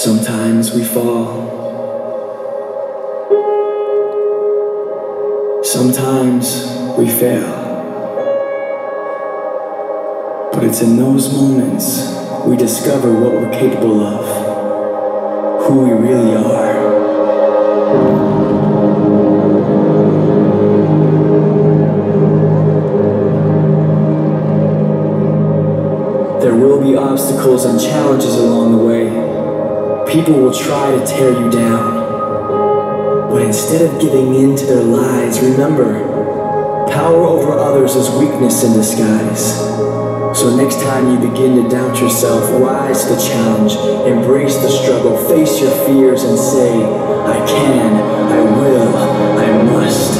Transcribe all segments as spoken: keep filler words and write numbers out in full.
Sometimes we fall. Sometimes we fail. But it's in those moments we discover what we're capable of, who we really are. There will be obstacles and challenges along the way. People will try to tear you down. But instead of giving in to their lies, remember, power over others is weakness in disguise. So next time you begin to doubt yourself, rise to the challenge, embrace the struggle, face your fears and say, I can, I will, I must.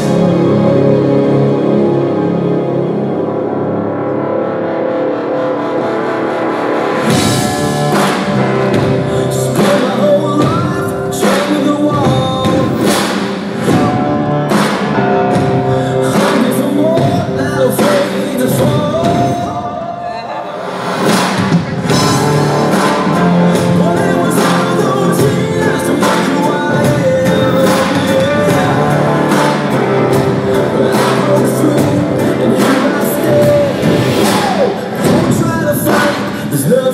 There's no